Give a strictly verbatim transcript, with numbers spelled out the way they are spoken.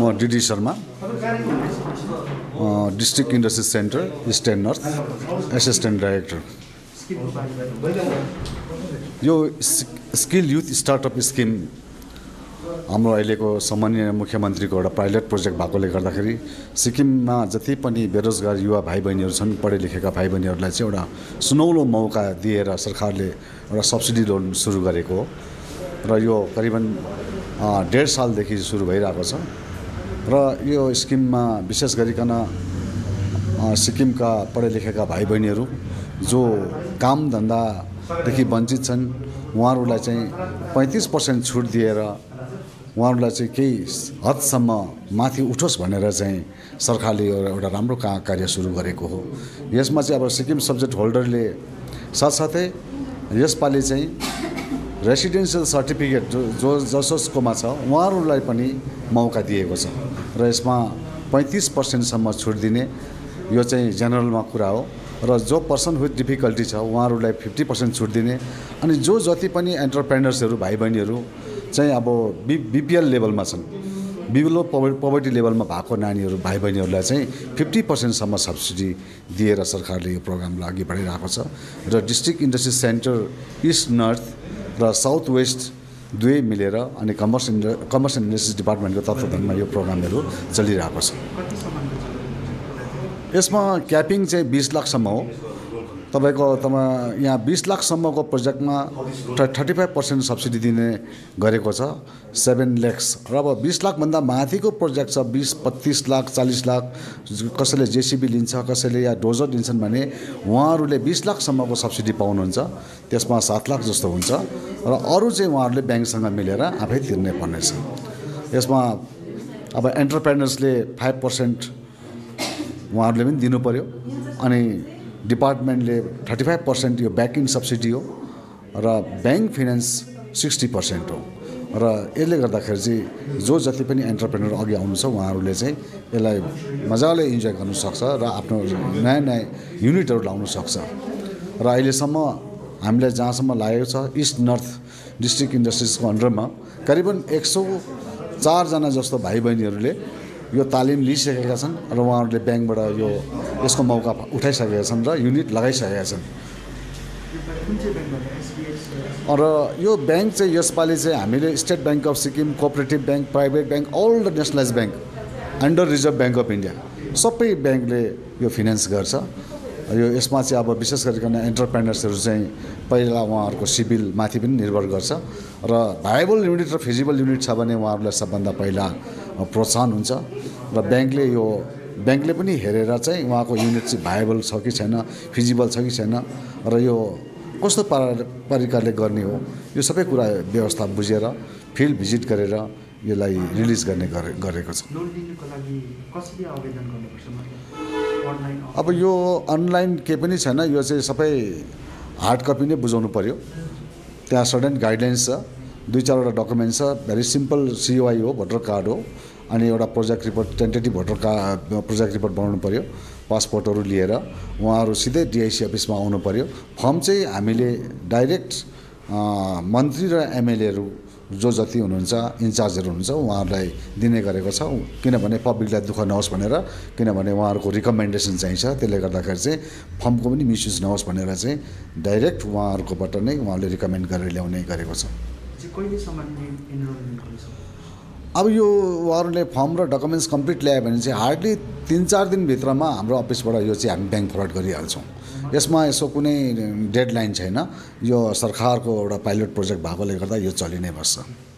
म DD Sharma district industry centre east and north assistant director. यो skill youth startup scheme हाम्रो अहिलेको सम्माननीय मुख्यमन्त्रीको एउटा पाइलट प्रोजेक्ट भएकोले गर्दाखेरि सिक्किममा जति पनि बेरोजगार युवा भाइ बहिनीहरू छन्, पढे लेखेका भाइ बहिनीहरूलाई चाहिँ एउटा सुनौलो मौका दिएर सरकारले एउटा सब्सिडी लोन सुरु गरेको हो र यो करिबन डेढ सालदेखि सुरु भइरहेको छ र यो स्किममा विशेष गरिकन सिक्किमका पढे लेखेका भाइ बहिनीहरू जो काम धन्दादेखि वञ्चित छन् उहाँहरूलाई चाहिँ पैँतिस पर्सेन्ट छुट दिएर उहाँहरूलाई चाहिँ केही हदसम्म माथि उठोस् भनेर चाहिँ सरकारले एउटा राम्रो का कार्य सुरु गरेको हो। यसमा चाहिँ अब सिक्किम सब्जेक्ट होल्डरले साथसाथै यसपालि चाहिँ रेसिडेन्सियल सर्टिफिकेट जो जो जसोसकोमा छ उहाँहरूलाई पनि मौका दिएको छ र यसमा पैँतिस पर्सेन्टसम्म छुट दिने यो चाहिँ जेनरलमा कुरा हो र जो पर्सन विथ डिफिकल्टी छ उहाँहरूलाई फिफ्टी पर्सेन्ट छुट दिने अनि जो जति पनि एन्टरप्रेनर्सहरू भाइ बहिनीहरू चाहिँ अब बि बिपिएल लेभलमा छन्, बिलो पोभर्टी लेभलमा भएको नानीहरू भाइ बहिनीहरूलाई चाहिँ फिफ्टी पर्सेन्टसम्म सब्सिडी दिएर सरकारले यो प्रोग्रामलाई अघि बढाइरहेको छ र district industry centre east north र साउथ वेस्ट दुवै मिलेर अनि कमर्स कमर्स एन्ड इन्डस्ट्रिज डिपार्टमेन्टको तत्त्वावधानमा यो प्रोग्रामहरू चलिरहेको छ। यसमा क्यापिङ चाहिँ बीस लाखसम्म हो। तपाईँको तपाईँ यहाँ बीस लाखसम्मको प्रोजेक्टमा थर्टी फाइभ पर्सेन्ट सब्सिडी दिने गरेको छ, सेभेन ल्याक्स र अब बीस लाखभन्दा माथिको प्रोजेक्ट छ बिस पच्चिस लाख चालिस लाख कसैले जेसिबी लिन्छ, कसैले या डोजर लिन्छन् भने उहाँहरूले बीस लाखसम्मको सब्सिडी पाउनुहुन्छ। त्यसमा सात लाख जस्तो हुन्छ र अरू चाहिँ उहाँहरूले ब्याङ्कसँग मिलेर आफै तिर्नै पर्नेछ। यसमा अब एन्टरप्रेनर्सले फाइभ पर्सेन्ट उहाँहरूले पनि दिनु पऱ्यो अनि डिपार्टमेन्टले थर्टी फाइभ पर्सेन्ट यो ब्याकिङ सब्सिडी हो र ब्याङ्क फिनान्स सिक्सटी पर्सेन्ट हो र यसले गर्दाखेरि चाहिँ जो जति पनि एन्टरप्रेनर अघि आउनु छ उहाँहरूले चाहिँ यसलाई मजाले इन्जोय गर्नु सक्छ र आफ्नो नयाँ नयाँ युनिटहरू लाउनु सक्छ र अहिलेसम्म हामीले जहाँसम्म लागेको छ इस्ट नर्थ डिस्ट्रिक्ट इन्डस्ट्रिजको अन्डरमा करिबन एक सौ चारजना जस्तो भाइ बहिनीहरूले यो तालिम लिइसकेका छन् र उहाँहरूले ब्याङ्कबाट यो यसको मौका उठाइसकेका छन् र युनिट लगाइसकेका छन्। र यो ब्याङ्क चाहिँ यसपालि चाहिँ हामीले State Bank of Sikkim, cooperative bank, private bank, all the nationalise bank, under Reserve Bank of India सबै ब्याङ्कले यो फिनान्स गर्छ। यो यसमा चाहिँ अब विशेष गरिकन एन्टरप्रेनर्सहरू चाहिँ पहिला उहाँहरूको सिबिल माथि पनि निर्भर गर्छ र भायबल युनिट र फिजिबल युनिट छ भने उहाँहरूलाई सबभन्दा पहिला प्रोत्साहन हुन्छ र ब्याङ्कले यो ब्याङ्कले पनि हेरेर चाहिँ उहाँको युनिट चाहिँ भायबल छ कि छैन, फिजिबल छ कि छैन र यो कस्तो प्रकारले गर्ने हो यो सबै कुरा व्यवस्था बुझेर फिल्ड भिजिट गरेर यसलाई रिलिज गर्ने गरेको छ। अब यो अनलाइन केही पनि छैन, यो चाहिँ सबै हार्ड कपी नै बुझाउनु पऱ्यो। त्यहाँ सर्टेन गाइडलाइन्स छ, दुई चारवटा डकुमेन्ट छ, भेरी सिम्पल सिओआई हो, भोटर कार्ड हो अनि एउटा project report tentative voter card project report बनाउनु पऱ्यो, पासपोर्टहरू लिएर उहाँहरू सिधै डिआइसी अफिसमा आउनु पऱ्यो। फर्म चाहिँ हामीले डाइरेक्ट मन्त्री र एमएलएहरू जो जति हुनुहुन्छ इन्चार्जहरू हुनुहुन्छ उहाँहरूलाई दिने गरेको छ, किनभने पब्लिकलाई दुःख नहोस् भनेर, किनभने उहाँहरूको रिकमेन्डेसन चाहिन्छ। त्यसले गर्दाखेरि चाहिँ फर्मको पनि मिसयुज नहोस् भनेर चाहिँ डाइरेक्ट उहाँहरूकोबाट नै उहाँले रिकमेन्ड गरेर ल्याउने गरेको छ। अब यो उहाँहरूले फर्म र डकुमेन्ट्स कम्प्लिट ल्यायो भने चाहिँ हार्डली तिन चार दिनभित्रमा हाम्रो अफिसबाट यो चाहिँ हामी ब्याङ्क फरवर्ड गरिहाल्छौँ। यसमा यसो कुनै डेडलाइन छैन, यो सरकारको एउटा पाइलट प्रोजेक्ट भएकोले गर्दा यो चलि नै बस्छ।